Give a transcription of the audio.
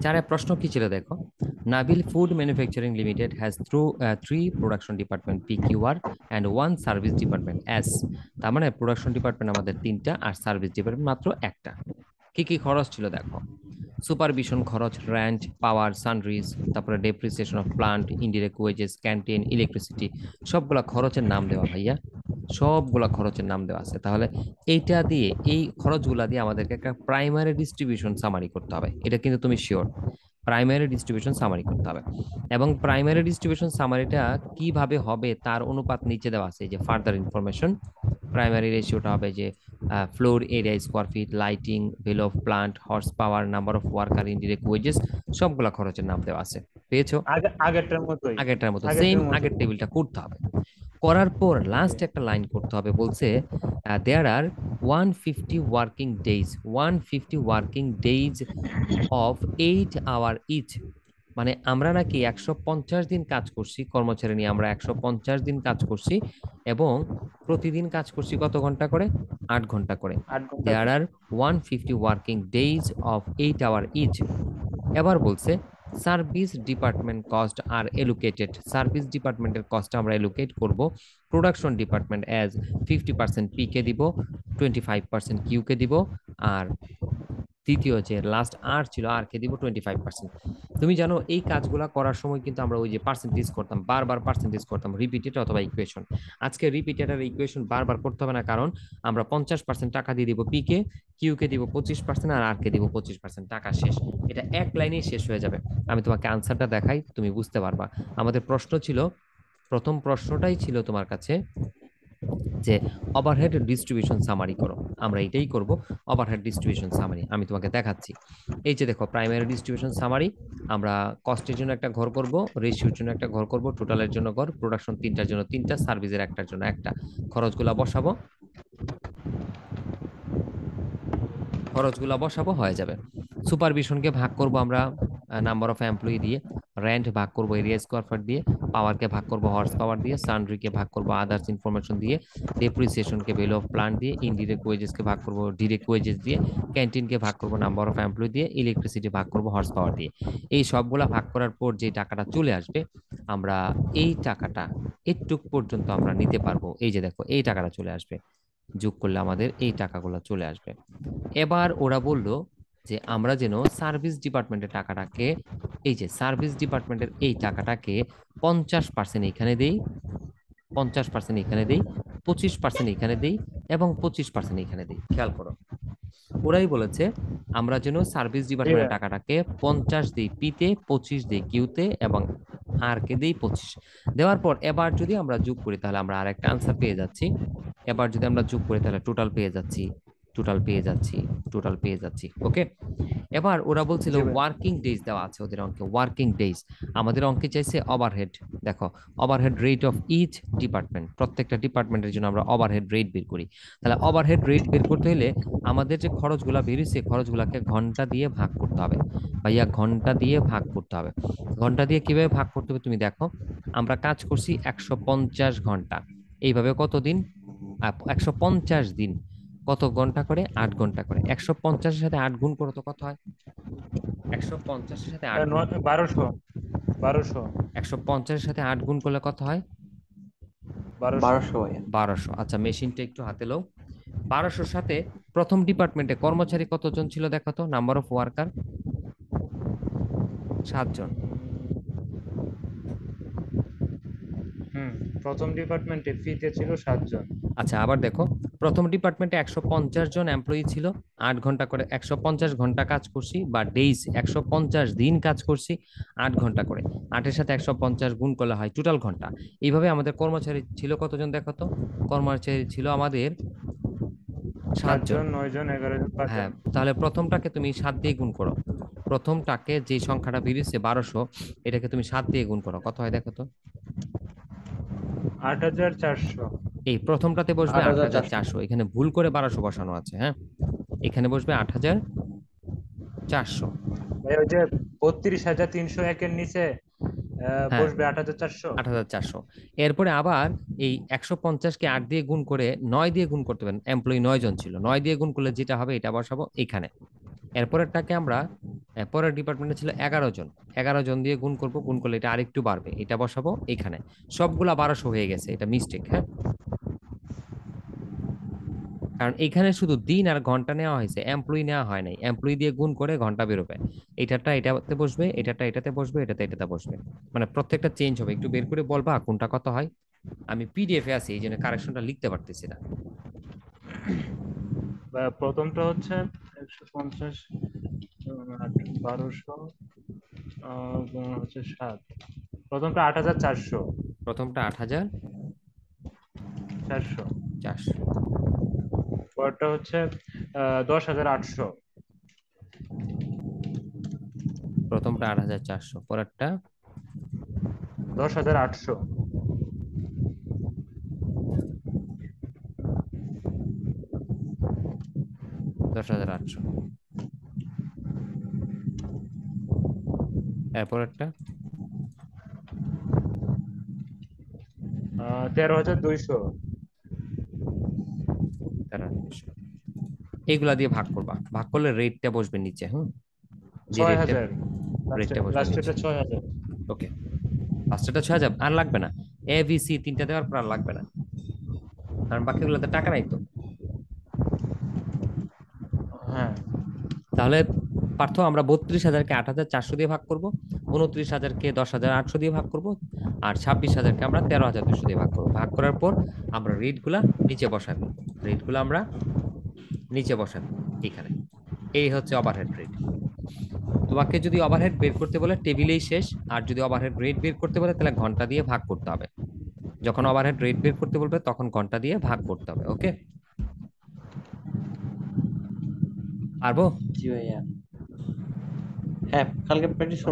চারের প্রশ্ন কি ছিল দেখো, Nabil food manufacturing limited has three production department PQR and one service department S। তার মানে প্রোডাকশন ডিপার্টমেন্ট আমাদের তিনটা আর সার্ভিস ডিপার্টমেন্ট মাত্র একটা। কি কি খরচ ছিল দেখো, সুপারভিশন খরচ, রেন্ট, পাওয়ার, সানরিজ, তারপরে depreciation of plant, indirect wages, canteen, electricity, সবগুলা খরচের নাম দেওয়া ভাইয়া, সবগুলা খরচের নাম দেওয়া আছে। তাহলে এইটা দিয়ে, এই খরচগুলা দিয়ে আমাদেরকে একটা প্রাইমারি ডিস্ট্রিবিউশন সামারি করতে হবে, এটা কিন্তু তুমি শিওর। প্রাইমারি ডিস্ট্রিবিউশন সামারি করতে হবে, এবং প্রাইমারি ডিস্ট্রিবিউশন সামারিটা কিভাবে হবে তার অনুপাত নিচে দেওয়া আছে, যে ফার্দার ইনফরমেশন। প্রাইমারি রেশিওটা হবে যে floor area square feet, lighting, value of plant, horse power, number of worker, indirect wages, সবগুলা খরচের নাম দেওয়া আছে। পেয়েছো? আগেরটার মতো সেম আগের টেবিলটা করতে হবে। করার পর লাস্ট একটা লাইন করতে হবে, বলছে there are 150 working days, 150 working days of 8 hour each. মানে আমরা নাকি 150 দিন কাজ করছি, কর্মচারী নিয়ে আমরা 150 দিন কাজ করছি, এবং প্রতিদিন কাজ করছি কত ঘন্টা করে? 8 ঘন্টা করে। 8 ঘন্টা there are 150 working days of 8 hour each. এবার বলছে service department cost are allocated, সার্ভিস ডিপার্টমেন্টের কস্ট আমরা এলোকেট করব প্রোডাকশন ডিপার্টমেন্ট অ্যাজ 50% পি কে দিব, 25% কিউ কে দিব, আর তৃতীয় যে লাস্ট আর ছিল আর কে দিব 25%। তুমি জানো এই কাজগুলো করার সময় কিন্তু আমরা ওই যে পার্সেন্টেজ করতাম, বারবার পার্সেন্টেজ করতাম, রিপিটেড অথবা ইকুয়েশন। আজকে রিপিটেড আর ইকুয়েশন বারবার করতে হবে না, কারণ আমরা 50% টাকা দিয়ে দিব পি কে, কিউ কে দিব 25% আর কে দিব 25%, টাকা শেষ। এটা এক লাইনেই শেষ হয়ে যাবে। আমি তোমাকে আনসারটা দেখাই, তুমি বুঝতে পারবা। আমাদের প্রশ্ন ছিল, প্রথম প্রশ্নটাই ছিল তোমার কাছে যে ওভারহেড ডিস্ট্রিবিউশন সামারি করো। আমরা এটাই করব, ওভারহেড ডিস্ট্রিবিউশন সামারি। আমি তোমাকে দেখাচ্ছি। এই যে দেখো, প্রাইমারি ডিস্ট্রিবিউশন সামারি, আমরা কস্টের জন্য একটা ঘর করব, রেশিওর জন্য একটা ঘর করব, টোটালের জন্য ঘর, প্রোডাকশন তিনটার জন্য তিনটা, সার্ভিসের একটার জন্য একটা। খরচগুলা বসাবো, খরচগুলো বসাবো, হয়ে যাবে। সুপারভিশনকে ভাগ করব আমরা নাম্বার অফ এমপ্লয়ি দিয়ে, রেন্ট ভাগ করব এরিয়া স্কোয়ার ফিট দিয়ে, পাওয়ারকে ভাগ করব হর্স পাওয়ার দিয়ে, সানড্রিকে ভাগ করব আদার্স ইনফরমেশন দিয়ে, ডেপ্রিসিয়েশনকে ভ্যালু অফ প্লান্ট দিয়ে, ইনডিরেক্ট ওয়েজেসকে ভাগ করব ডিরেক্ট ওয়েজেস দিয়ে, ক্যান্টিনকে ভাগ করব নাম্বার অফ এমপ্লয়ি দিয়ে, ইলেকট্রিসিটি ভাগ করব হর্স পাওয়ার দিয়ে। এই সবগুলা ভাগ করার পর যে টাকাটা চলে আসবে, আমরা এই টাকাটা একটু পর্যন্ত আমরা নিতে পারবো। এই যে দেখো, এই টাকাটা চলে আসবে, যোগ করলে আমাদের এই টাকাগুলো চলে আসবে। এবার ওরা বলল যে আমরা যেন সার্ভিস ডিপার্টমেন্টের টাকাটাকে, এই যে সার্ভিস ডিপার্টমেন্টের এই টাকাটাকে 50% এখানে দেই, 50% এখানে দেই, 25% এখানে দেই, এবং 25% এখানে দেই। খেয়াল করো, ওরাই বলেছে আমরা যেন সার্ভিস ডিপার্টমেন্টের টাকাটাকে 50 দিই পিতে, 25 দিই কিউতে, এবং আর কে দিই 25। দেওয়ার পর এবার যদি আমরা যোগ করি তাহলে আমরা আরেকটা আনসার পেয়ে যাচ্ছি। এবার যদি আমরা যোগ করি তাহলে টোটাল পেয়ে যাচ্ছি, টোটাল পেয়ে যাচ্ছি, টোটাল পেয়ে যাচ্ছি। ওকে। এবার ওরা বলছিল ওয়ার্কিং ডেজ দেওয়া আছে ওদের অঙ্কে, ওয়ার্কিং ডেজ। আমাদের অঙ্কে চাইছে ওভারহেড। দেখো, overhead rate of each department, প্রত্যেকটা ডিপার্টমেন্টের জন্য আমরা ওভারহেড রেট বের করি। তাহলে ওভারহেড রেট বের করতে হলে আমাদের যে খরচগুলা বেরিয়েছে, খরচগুলাকে ঘন্টা দিয়ে ভাগ করতে হবে ভাইয়া, ঘন্টা দিয়ে ভাগ করতে হবে। ঘন্টা দিয়ে কিভাবে ভাগ করতে হবে তুমি দেখো, আমরা কাজ করছি 150 ঘন্টা, এইভাবে কতদিন? 150 দিন, কত ঘন্টা করে? 8 ঘন্টা করে। 150-এর সাথে 8 গুণ করো তো কত হয়? 150-এর সাথে 8 গুণ, 1200 150-এর সাথে 8 গুণ করলে কত হয়? 1200 1200। আচ্ছা, মেশিনটা একটু হাতে লো। 1200-র সাথে প্রথম ডিপার্টমেন্টে কর্মচারী কতজন ছিল দেখো তো, নাম্বার অফ ওয়ার্কার? 7 জন। প্রথম ডিপার্টমেন্টে ফিতে ছিল 7 জন। আচ্ছা, আবার দেখো, প্রথম ডিপার্টমেন্টে 150 জন এমপ্লয়ি ছিল, 8 ঘন্টা করে, 150 ঘন্টা কাজ করছি, বা ডেইজ 150 দিন কাজ করছি, 8 ঘন্টা করে। 8-এর সাথে 150 গুণ করলে হয় টোটাল ঘন্টা। এইভাবে আমাদের কর্মচারী ছিল কতজন দেখো তো, কর্মচারী ছিল আমাদের 7 জন। 9 জন, 11 জন, 5 হ্যাঁ, জন। তাহলে প্রথমটাকে তুমি 7 দিয়ে গুণ করো, প্রথমটাকে যে সংখ্যাটা বেরিয়েছে 1200, এটাকে তুমি 7 দিয়ে গুণ করো, কত হয় দেখো তো? 8400। এই প্রথমটাতে বসবে 8400। 8400, এখানে ভুল করে 1200 বসানো আছে। হ্যাঁ, এখানে বসবে 8400। ভাই ওই যে 32301 এর নিচে হ্যাঁ, বসবে 8400। 8400। এরপরে আবার এই 150-কে 8 দিয়ে গুণ করে 9 দিয়ে গুণ করতে পারেন, এমপ্লয়ি 9 জন ছিল, 9 দিয়ে গুণ করলে যেটা হবে এটা বসাবো এখানে। এরপরেরটাকে আমরা পরের ডিপার্টমেন্টে ছিল 11 জন। 11 জন দিয়ে গুণ করব, গুণ করলে এটা আরেকটু বাড়বে, এটা বসাবো এখানে। সবগুলা 1200 হয়ে গেছে, এটা মিস্টেক, হ্যাঁ। কারণ এখানে শুধু দিন আর ঘন্টা নেওয়া হয়েছে, এমপ্লয়ি নেওয়া হয় নাই। এমপ্লয়ি দিয়ে গুণ করে ঘন্টা বেরোবে। এটাটা এটাতে বসবে, এটাটা এটাতে বসবে, এটাতে এটাতে বসবে। মানে প্রত্যেকটা চেঞ্জ হবে। একটু বের করে বলবা কোনটা কত হয়? আমি পিডিএফ এ আছি, এই জন্য কারেকশনটা লিখতে পারতেছি না। প্রথমটা হচ্ছে 150, 1200, গুণ হচ্ছে 7। প্রথমটা 8400। প্রথমটা 8,400। 400। পরেরটা হচ্ছে 10,800। প্রথমটা 8,400, পরেরটা 10,800। 10,800। এরপরেরটা 13,200। 13,200। এইগুলা দিয়ে ভাগ করবা, ভাগ করলে রেটটা বসবে নিচে, হুম। যে রেটটা 6,000। রেটটা বসবে লাস্টে নিচে। 6,000। ওকে, ফার্স্টটা 6,000 আর লাগবে না। এ বি সি তিনটা দেওয়ার পর আর লাগবে না, কারণ বাকিগুলোতে টাকা নাই তো। হ্যাঁ। তাহলে পার্থ, আমরা 32,000-কে 8,400 দিয়ে ভাগ করব, 29,000-কে 10,800 দিয়ে ভাগ করব, আর 26,000-কে আমরা 13,200 দিয়ে ভাগ করব। ভাগ করার পর আমরা রেটগুলা নিচে বসায় ফেলবো। রেটগুলো আমরা নিচে বসায় ফেলবো এখানে। এই হচ্ছে ওভারহেড রেট। তোমাকে যদি ওভারহেড বের করতে বলে টেবিলেই শেষ, আর যদি ওভারহেড রেট বের করতে বলে তাহলে ঘন্টা দিয়ে ভাগ করতে হবে। যখন ওভারহেড রেট বের করতে বলবে তখন ঘন্টা দিয়ে ভাগ করতে হবে, ওকে? পারবো? জি ভাইয়া। হ্যাঁ, কালকে প্র্যাকটিস